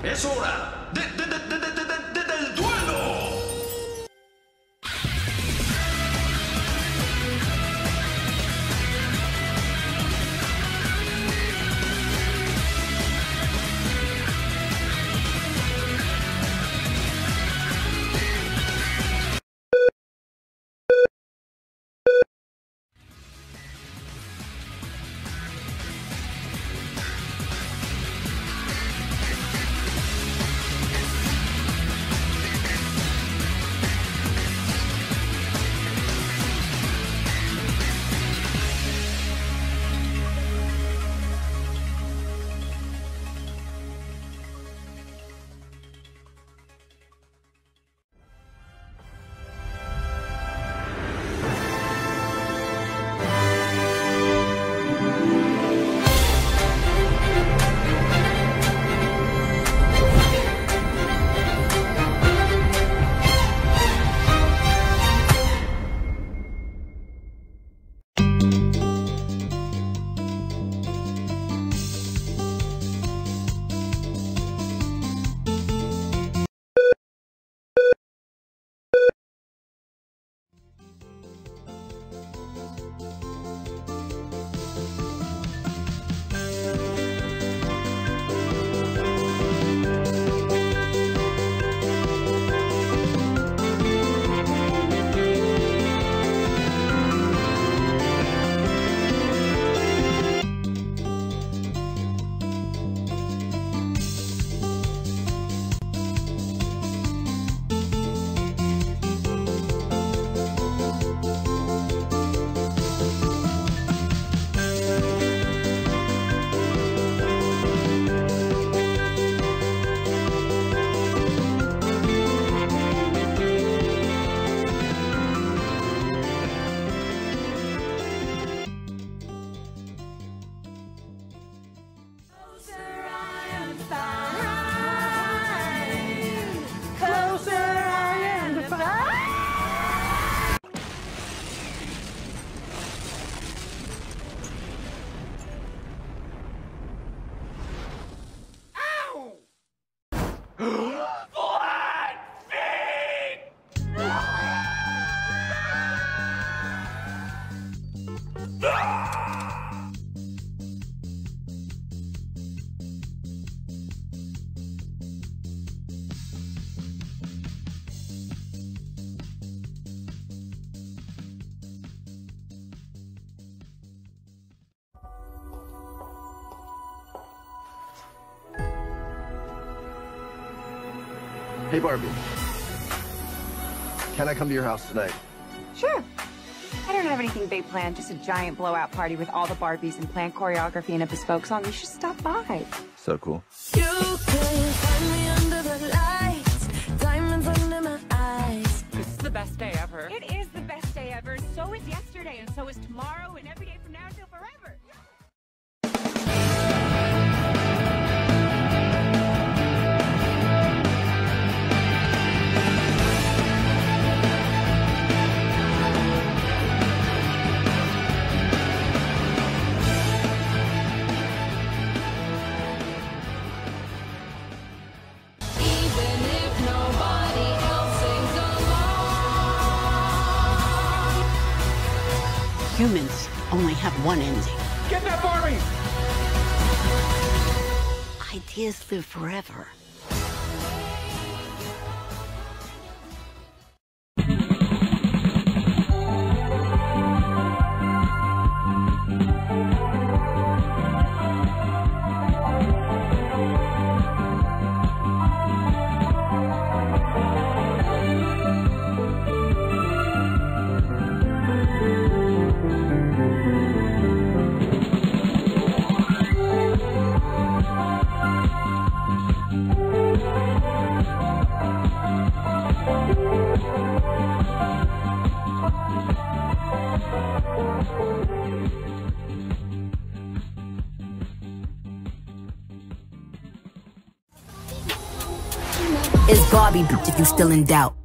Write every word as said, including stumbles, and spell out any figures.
Es hora de, de, de, de, de, de, de- del duelo. Hey, Barbie. Can I come to your house tonight? Sure. I don't have anything big planned, just a giant blowout party with all the Barbies and planned choreography and a bespoke song. You should stop by. So cool. You can find me under the lights, diamonds under my eyes. This is the best day ever. It is the best day ever. So is yesterday, and so is tomorrow, and every day from now until forever. Even if nobody else sings along. Humans only have one ending. Get that Barbie! Ideas live forever. It's Barbie, bitch, if you still in doubt.